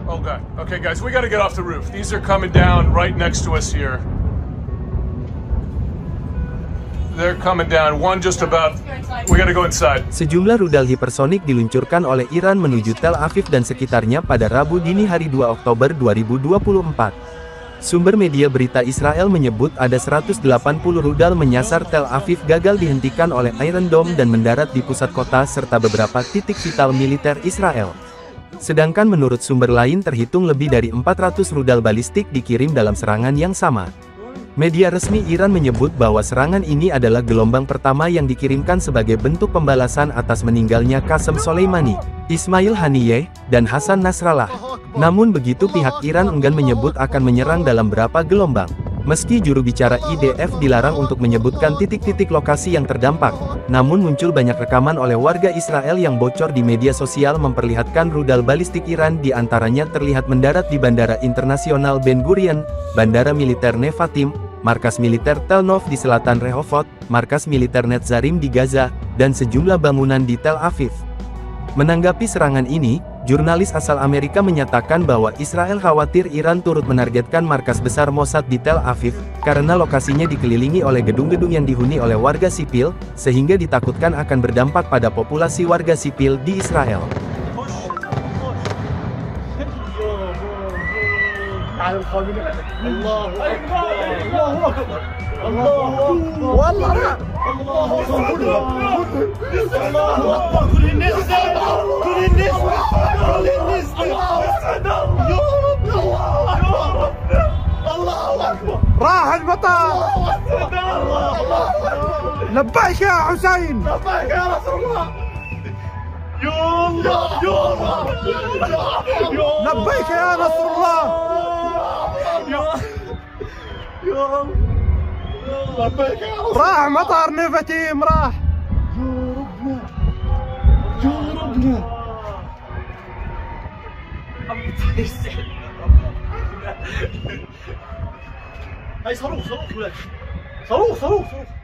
Oh god. Okay guys, we gotta get off the roof. These are coming down right next to us here. They're coming down. One just about. We gotta go inside. Sejumlah rudal hipersonik diluncurkan oleh Iran menuju Tel Aviv dan sekitarnya pada Rabu dini hari 2 Oktober 2024. Sumber media berita Israel menyebut ada 180 rudal menyasar Tel Aviv gagal dihentikan oleh Iron Dome dan mendarat di pusat kota serta beberapa titik vital militer Israel. Sedangkan menurut sumber lain terhitung lebih dari 400 rudal balistik dikirim dalam serangan yang sama. Media resmi Iran menyebut bahwa serangan ini adalah gelombang pertama yang dikirimkan sebagai bentuk pembalasan atas meninggalnya Qasem Soleimani, Ismail Haniyeh, dan Hasan Nasrallah. Namun begitu pihak Iran enggan menyebut akan menyerang dalam berapa gelombang. Meski juru bicara IDF dilarang untuk menyebutkan titik-titik lokasi yang terdampak, namun muncul banyak rekaman oleh warga Israel yang bocor di media sosial memperlihatkan rudal balistik Iran diantaranya terlihat mendarat di Bandara Internasional Ben Gurion, Bandara Militer Nevatim, markas militer Tel Nov di selatan Rehovot, markas militer Netzarim di Gaza, dan sejumlah bangunan di Tel Aviv. Menanggapi serangan ini, jurnalis asal Amerika menyatakan bahwa Israel khawatir Iran turut menargetkan markas besar Mossad di Tel Aviv, karena lokasinya dikelilingi oleh gedung-gedung yang dihuni oleh warga sipil, sehingga ditakutkan akan berdampak pada populasi warga sipil di Israel. راح البطل لبيك يا حسين لبيك يا رسول الله لبيك يا نصر الله راح مطار نيفتيم راح يا ربنا هاي صاروخ صاروخ صاروخ صاروخ